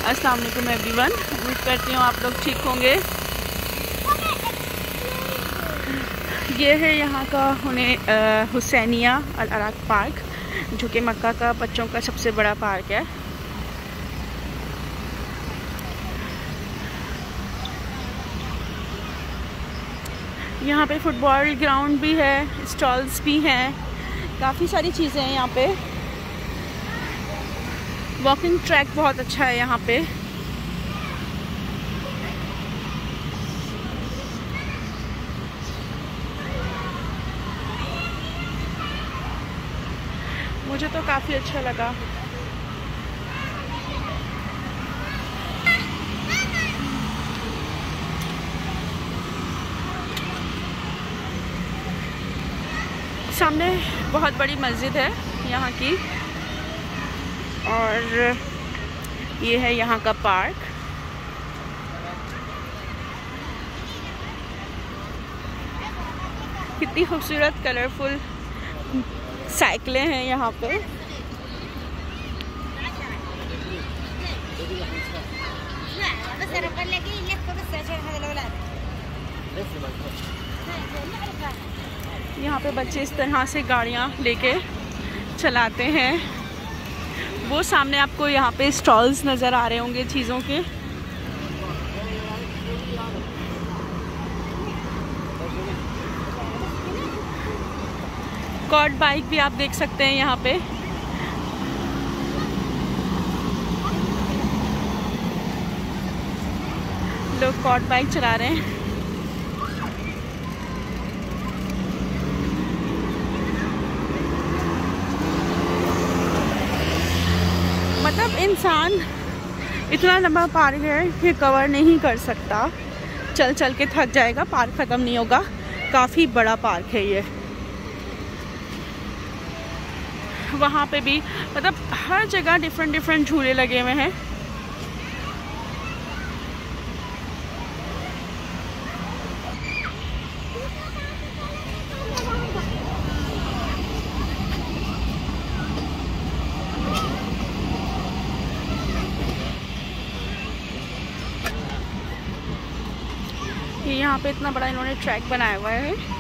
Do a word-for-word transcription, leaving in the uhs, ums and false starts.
अस्सलाम वालेकुम एवरीवन, उम्मीद करती हूँ आप लोग ठीक होंगे। ये है यहाँ का उन्हें हुसैनिया अल अराक पार्क, जो कि मक्का का बच्चों का सबसे बड़ा पार्क है। यहाँ पे फुटबॉल ग्राउंड भी है, स्टॉल्स भी हैं, काफ़ी सारी चीज़ें हैं यहाँ पे। वॉकिंग ट्रैक बहुत अच्छा है यहाँ पे। मुझे तो काफ़ी अच्छा लगा। सामने बहुत बड़ी मस्जिद है यहाँ की, और ये है यहाँ का पार्क। कितनी खूबसूरत कलरफुल साइकिलें हैं यहाँ पे। यहाँ पे बच्चे इस तरह से गाड़ियाँ लेके चलाते हैं। वो सामने आपको यहाँ पे स्टॉल्स नज़र आ रहे होंगे चीज़ों के। कॉर्ड बाइक भी आप देख सकते हैं यहाँ पे। लोग कॉर्ड बाइक चला रहे हैं। मतलब इंसान इतना लंबा पार्क है कि कवर नहीं कर सकता, चल चल के थक जाएगा, पार्क ख़त्म नहीं होगा। काफ़ी बड़ा पार्क है ये। वहाँ पे भी मतलब हर जगह डिफरेंट डिफरेंट झूले लगे हुए हैं। ये यहाँ पे इतना बड़ा इन्होंने ट्रैक बनाया हुआ है।